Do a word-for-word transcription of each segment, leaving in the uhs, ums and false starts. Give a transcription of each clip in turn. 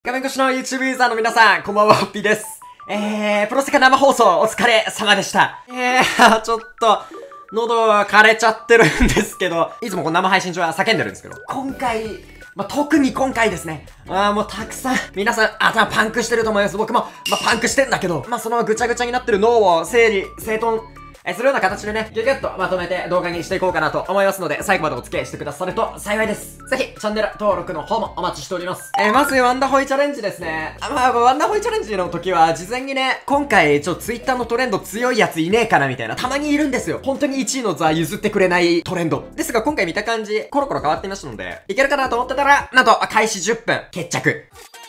画面越しの YouTube ユーザーの皆さん、こんばんは、ホッピーです。えー、プロセカ生放送お疲れ様でした。えー、ちょっと、喉枯れちゃってるんですけど、いつもこの生配信中は叫んでるんですけど、今回、まあ、特に今回ですね、あーもうたくさん、皆さん頭パンクしてると思います。僕も、まあ、パンクしてんだけど、まあ、そのぐちゃぐちゃになってる脳を整理、整頓、え、するような形でね、ギュギュッとまとめて動画にしていこうかなと思いますので、最後までお付き合いしてくださると幸いです。ぜひ、チャンネル登録の方もお待ちしております。えー、まず、ワンダホイチャレンジですね。あ、まあ、ワンダホイチャレンジの時は、事前にね、今回、ちょ、ツイッターのトレンド強いやついねえかなみたいな、たまにいるんですよ。本当にいちいの座譲ってくれないトレンド。ですが、今回見た感じ、コロコロ変わっていましたので、いけるかなと思ってたら、なんと、開始じゅっぷん、決着。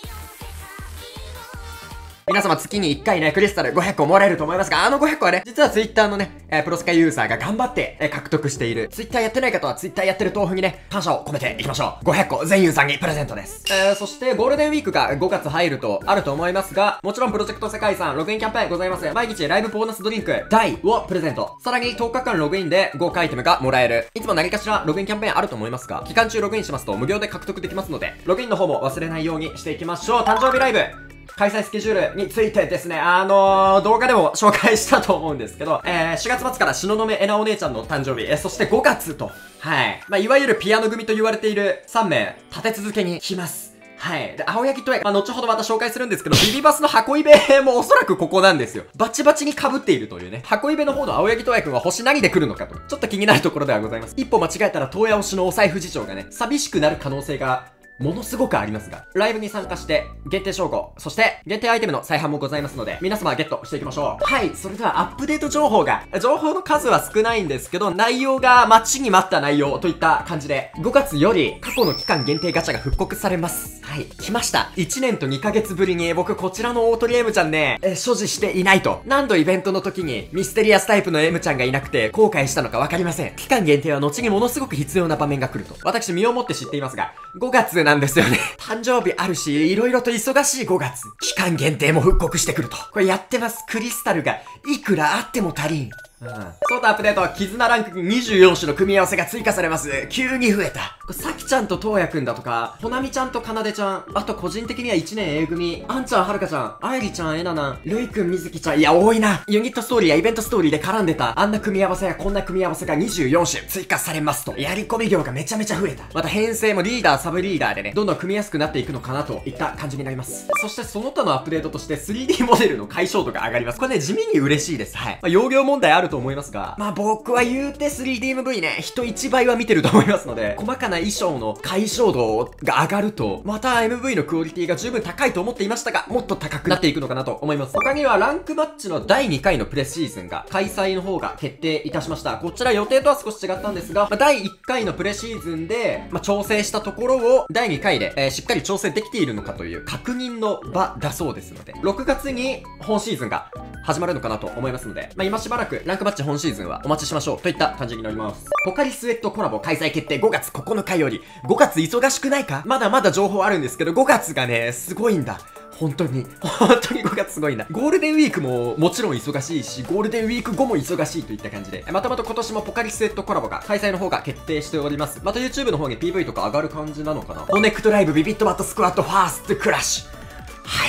皆様月にいっかいね、クリスタルごひゃっこもらえると思いますが、あのごひゃっこはね、実はツイッターのね、えー、プロスカユーザーが頑張って、えー、獲得している。ツイッターやってない方はツイッターやってる豆腐にね、感謝を込めていきましょう。ごひゃっこ全ユーザーにプレゼントです。えー、そしてゴールデンウィークがごがつ入るとあると思いますが、もちろんプロジェクト世界遺産ログインキャンペーンございます。毎日ライブボーナスドリンク大をプレゼント。さらにとおかかんログインで豪華アイテムがもらえる。いつも何かしらログインキャンペーンあると思いますが、期間中ログインしますと無料で獲得できますので、ログインの方も忘れないようにしていきましょう。誕生日ライブ開催スケジュールについてですね、あのー、動画でも紹介したと思うんですけど、えー、しがつ末から東雲えなお姉ちゃんの誕生日、えー、そしてごがつと、はい。まあ、いわゆるピアノ組と言われているさんめい、立て続けに来ます。はい。で、青柳と、まあ、後ほどまた紹介するんですけど、ビビバスの箱イベもおそらくここなんですよ。バチバチに被っているというね。箱イベの方の青柳とやくんは星何で来るのかと、ちょっと気になるところではございます。一歩間違えたら、東野推しのお財布事情がね、寂しくなる可能性が、ものすごくありますが、ライブに参加して、限定称号、そして限定アイテムの再販もございますので、皆様ゲットしていきましょう。はい、それではアップデート情報が、情報の数は少ないんですけど、内容が待ちに待った内容といった感じで、ごがつより過去の期間限定ガチャが復刻されます。はい、来ました。いちねんとにかげつぶりに僕こちらの大鳥 M ちゃんね、え所持していないと。何度イベントの時にミステリアスタイプの M ちゃんがいなくて後悔したのかわかりません。期間限定は後にものすごく必要な場面が来ると。私身をもって知っていますが、ごがつなんですよね。誕生日あるし、いろいろと忙しいごがつ。期間限定も復刻してくると。これやってます。クリスタルがいくらあっても足りん。うん。ソードアップデート、絆ランクにじゅうよん種の組み合わせが追加されます。急に増えた。これさきちゃんととうやくんだとか、ほなみちゃんとかなでちゃん、あと個人的にはいちねん A 組、あんちゃん、はるかちゃん、あいりちゃん、えななん、るいくん、みずきちゃん、いや、多いな。ユニットストーリーやイベントストーリーで絡んでた、あんな組み合わせやこんな組み合わせがにじゅうよん種追加されますと。やり込み量がめちゃめちゃ増えた。また編成もリーダー、サブリーダーでね、どんどん組みやすくなっていくのかなといった感じになります。そしてその他のアップデートとして スリーディー モデルの解消度が上がります。これね、地味に嬉しいです。はい。まあ、容量問題あると思いますが、まあ僕は言うて スリーディーエムブイ ね、人いちばいは見てると思いますので、細かな衣装の解消度が上がると、また エムブイ のクオリティが十分高いと思っていましたが、もっと高くなっていくのかなと思います。他にはランクマッチのだいにかいのプレシーズンが開催の方が決定いたしました。こちら予定とは少し違ったんですが、まあ、だいいっかいのプレシーズンで、まあ、調整したところをだいにかいで、えー、しっかり調整できているのかという確認の場だそうですので、ろくがつに本シーズンが始まるのかなと思いますので、まあ、今しばらくランクマッチ本シーズンはお待ちしましょうといった感じになります。ポカリスエットコラボ開催決定ごがつここのかより。ごがつ忙しくないか？まだまだ情報あるんですけど、ごがつがね、すごいんだ。本当に。本当にごがつすごいんだ。ゴールデンウィークももちろん忙しいし、ゴールデンウィーク後も忙しいといった感じで、またまた今年もポカリスエットコラボが開催の方が決定しております。また YouTube の方に ピーブイ とか上がる感じなのかな。コネクトライブビビットバットスクワットファーストクラッシュ。はい。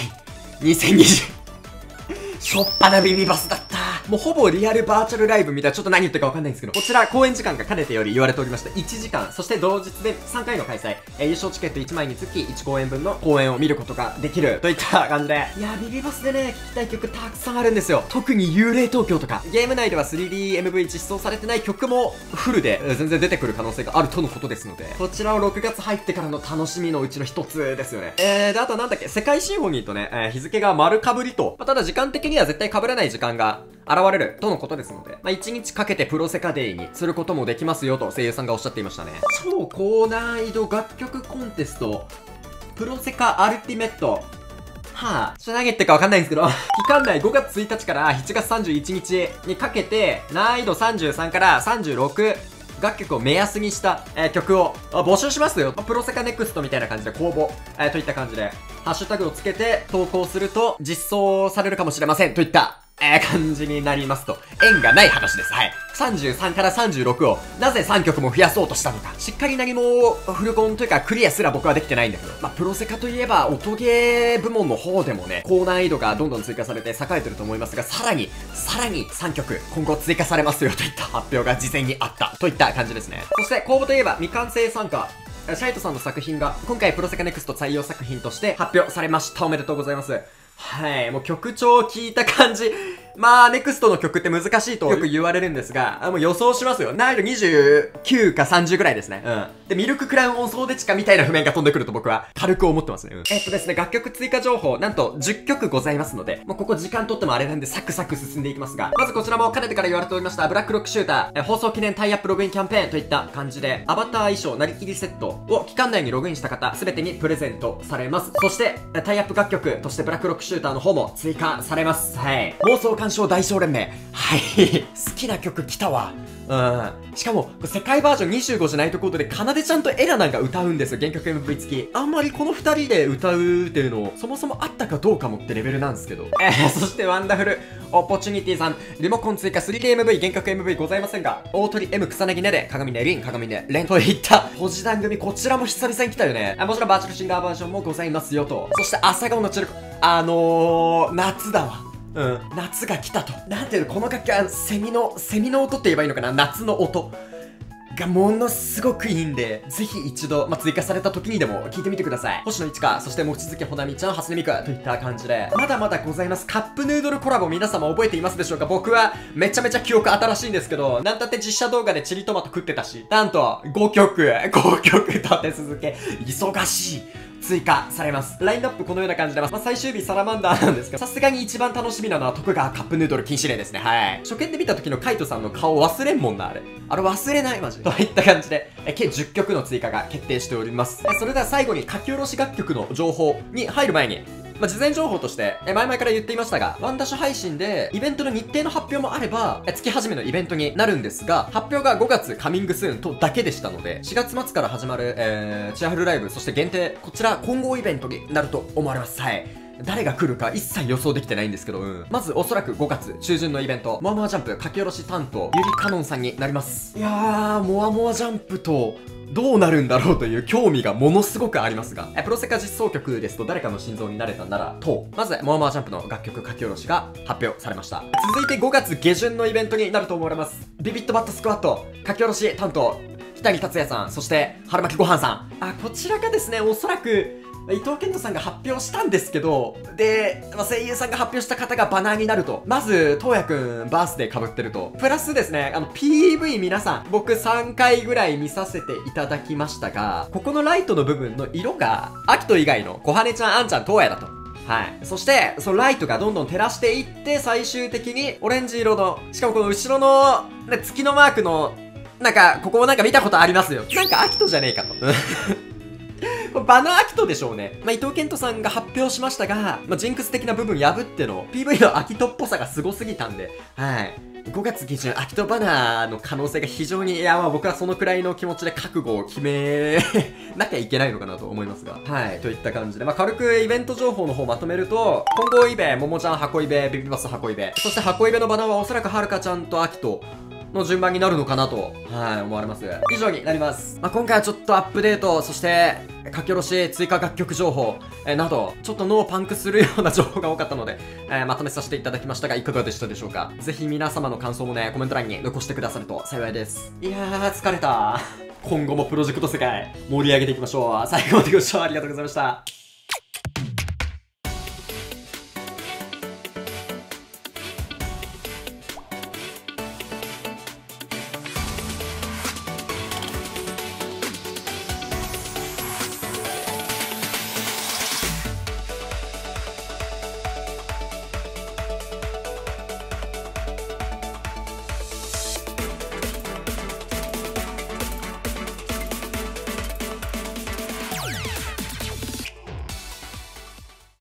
にせんにじゅう。しょっぱなビビバスだった。もうほぼリアルバーチャルライブみたいな、ちょっと何言ってるかわかんないんですけど、こちら公演時間がかねてより言われておりました。いちじかん、そして同日でさんかいの開催。えー、優勝チケットいちまいにつきいち公演分の公演を見ることができるといった感じで。いやー、ビビバスでね、聴きたい曲たくさんあるんですよ。特に幽霊東京とか。ゲーム内では スリーディーエムブイ 実装されてない曲もフルで、えー、全然出てくる可能性があるとのことですので、こちらをろくがつ入ってからの楽しみのうちの一つですよね。えー、で、あとなんだっけ、世界シンフォニーとね、えー、日付が丸被りと、まあ、ただ時間的には絶対被らない時間が現れるとのことですので、まあ、いちにちかけてプロセカデイにすることもできますよと声優さんがおっしゃっていましたね。超高難易度楽曲コンテスト、プロセカアルティメット。はぁ、ちょっと何言ってるかわかんないんですけど、期間内ごがつついたちからしちがつさんじゅういちにちにかけて、難易度さんじゅうさんからさんじゅうろく、楽曲を目安にした、えー、曲を募集しますよ。プロセカネクストみたいな感じで公募、えー、といった感じで、ハッシュタグをつけて投稿すると実装されるかもしれませんといったえー、感じになりますと、縁がない話です。はい。さんじゅうさんからさんじゅうろくを、なぜさんきょくも増やそうとしたのか。しっかり何も、フルコンというか、クリアすら僕はできてないんだけど。まあ、プロセカといえば、音ゲー部門の方でもね、高難易度がどんどん追加されて栄えてると思いますが、さらに、さらにさんきょく、今後追加されますよといった発表が事前にあった。といった感じですね。そして、公募といえば、未完成参加。シャイトさんの作品が、今回プロセカネクスト採用作品として発表されました。おめでとうございます。はい、もう曲調を聞いた感じ。まあ、ネクストの曲って難しいとよく言われるんですが、あもう予想しますよ。難易度にじゅうきゅうかさんじゅうぐらいですね。うん。で、ミルククラウン音奏でちかみたいな譜面が飛んでくると僕は軽く思ってますね。うん。えっとですね、楽曲追加情報、なんとじゅっきょくございますので、もうここ時間とってもあれなんでサクサク進んでいきますが、まずこちらもかねてから言われておりました、ブラックロックシューター、え放送記念タイアップログインキャンペーンといった感じで、アバター衣装なりきりセットを期間内にログインした方、すべてにプレゼントされます。そして、タイアップ楽曲としてブラックロックシューターの方も追加されます。はい。妄想鑑賞大賞連盟。はい。好きな曲来たわ。うん。しかも、世界バージョンにじゅうごじゃないとコードで、かなでちゃんとエラナが歌うんですよ。原曲 エムブイ 付き。あんまりこの二人で歌うっていうのを、そもそもあったかどうかもってレベルなんですけど。えー、そしてワンダフル、オポチュニティさん、リモコン追加 スリーディーエムブイ、原曲 エムブイ ございませんが、大鳥 M 草薙ねで、鏡ねりん、鏡ねれんといった、ポジダン組、こちらも久々に来たよね。あもちろんバーチャルシンガーバージョンもございますよと。そして朝顔のチルコ、あのー、夏だわ。うん。夏が来たと。なんていうの、この楽器は、セミの、セミの音って言えばいいのかな、夏の音。がものすごくいいんで、ぜひ一度、まあ、追加された時にでも聞いてみてください。星野一花、そして望月ほなみちゃん、初音ミクといった感じで、まだまだございます。カップヌードルコラボ皆様覚えていますでしょうか？僕はめちゃめちゃ記憶新しいんですけど、なんたって実写動画でチリトマト食ってたし、なんとごきょく、ごきょく立て続け、忙しい。追加されます。ラインナップこのような感じで、まあ、最終日サラマンダーなんですけど、さすがに一番楽しみなのは徳川カップヌードル禁止令ですね。はい。初見で見た時のカイトさんの顔忘れんもんな、あれ。あれ忘れない、マジ。といった感じで、え計じゅっきょくの追加が決定しております。えそれでは最後に書き下ろし楽曲の情報に入る前に、まあ、事前情報として、え前々から言っていましたが、ワンダッシュ配信で、イベントの日程の発表もあれば、え月始めのイベントになるんですが、発表がごがつカミングスーンとだけでしたので、しがつ末から始まる、えー、チアフルライブ、そして限定、こちら混合イベントになると思われます。はい。誰が来るか一切予想できてないんですけど、うん。まずおそらくごがつ中旬のイベント、モアモアジャンプ書き下ろし担当、ゆりかのんさんになります。いやー、モアモアジャンプと、どうなるんだろうという興味がものすごくありますが、えプロセカ実装曲ですと誰かの心臓になれたならと、まず、モアモアジャンプの楽曲書き下ろしが発表されました。続いてごがつ下旬のイベントになると思われます。ビビットバットスクワット、書き下ろし担当、北谷達也さん、そして、春巻きごはんさん。あ、こちらがですね、おそらく、伊藤健人さんが発表したんですけど、で、まあ、声優さんが発表した方がバナーになると。まず、東也くん、バースデー被ってると。プラスですね、あの、ピーブイ 皆さん、僕さんかいぐらい見させていただきましたが、ここのライトの部分の色が、アキト以外の小羽ちゃん、あんちゃん、東也だと。はい。そして、そのライトがどんどん照らしていって、最終的に、オレンジ色の、しかもこの後ろの、ね、月のマークの、なんか、ここもなんか見たことありますよ。なんかアキトじゃねえかと。これバナーアキトでしょうね。まあ、伊藤健人さんが発表しましたが、まあ、ジンクス的な部分破っての ピーブイ のアキトっぽさがすごすぎたんで、はい。ごがつ下旬、アキトバナーの可能性が非常に、いや、まあ僕はそのくらいの気持ちで覚悟を決めなきゃいけないのかなと思いますが。はい。といった感じで、まあ軽くイベント情報の方まとめると、混合イベ、ももちゃん箱イベ、ビビバス箱イベ、そして箱イベのバナーはおそらくはるかちゃんとアキト、の順番になるのかなと、はい、思われます。以上になります。まあ、今回はちょっとアップデート、そして、書き下ろし、追加楽曲情報、えー、など、ちょっと脳をパンクするような情報が多かったので、えー、まとめさせていただきましたが、いかがでしたでしょうか？ぜひ皆様の感想もね、コメント欄に残してくださると幸いです。いやー、疲れた。今後もプロジェクト世界、盛り上げていきましょう。最後までご視聴ありがとうございました。